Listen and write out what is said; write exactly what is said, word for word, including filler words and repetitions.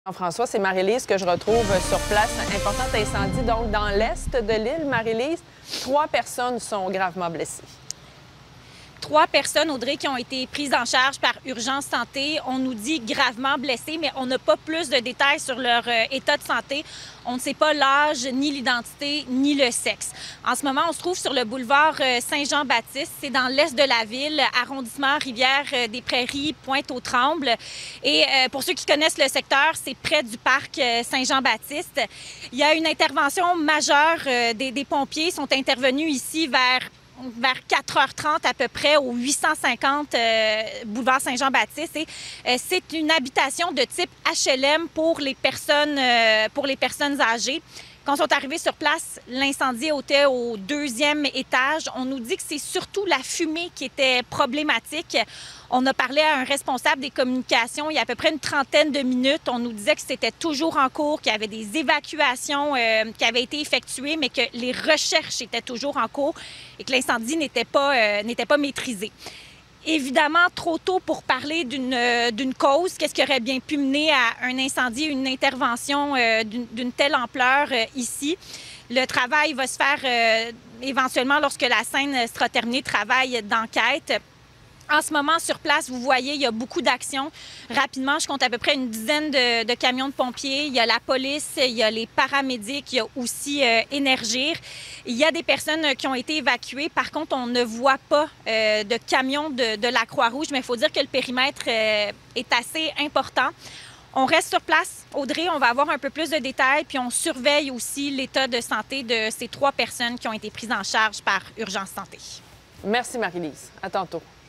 Jean-François, c'est Marie-Lise que je retrouve sur place. Important incendie donc dans l'est de l'île. Marie-Lise, trois personnes sont gravement blessées. Trois personnes, Audrey, qui ont été prises en charge par Urgence Santé. On nous dit gravement blessées, mais on n'a pas plus de détails sur leur euh, état de santé. On ne sait pas l'âge, ni l'identité, ni le sexe. En ce moment, on se trouve sur le boulevard euh, Saint-Jean-Baptiste. C'est dans l'est de la ville, arrondissement Rivière-des-Prairies, Pointe-aux-Trembles. Et euh, pour ceux qui connaissent le secteur, c'est près du parc euh, Saint-Jean-Baptiste. Il y a une intervention majeure euh, des, des pompiers. Ils sont intervenus ici vers vers quatre heures trente à peu près au huit cent cinquante euh, boulevard Saint-Jean-Baptiste. Et euh, c'est une habitation de type H L M pour les personnes, euh, pour les personnes âgées. Quand ils sont arrivés sur place, l'incendie était au deuxième étage. On nous dit que c'est surtout la fumée qui était problématique. On a parlé à un responsable des communications il y a à peu près une trentaine de minutes. On nous disait que c'était toujours en cours, qu'il y avait des évacuations euh, qui avaient été effectuées, mais que les recherches étaient toujours en cours et que l'incendie n'était pas, euh, n'était pas maîtrisé. Évidemment, trop tôt pour parler d'une euh, d'une cause. Qu'est-ce qui aurait bien pu mener à un incendie, une intervention euh, d'une telle ampleur euh, ici? Le travail va se faire euh, éventuellement lorsque la scène sera terminée, travail d'enquête. En ce moment, sur place, vous voyez, il y a beaucoup d'actions. Rapidement, je compte à peu près une dizaine de, de camions de pompiers. Il y a la police, il y a les paramédics, il y a aussi euh, Énergir. Il y a des personnes qui ont été évacuées. Par contre, on ne voit pas euh, de camions de, de la Croix-Rouge, mais il faut dire que le périmètre euh, est assez important. On reste sur place. Audrey, on va avoir un peu plus de détails, puis on surveille aussi l'état de santé de ces trois personnes qui ont été prises en charge par Urgence Santé. Merci Marie-Lise. À tantôt.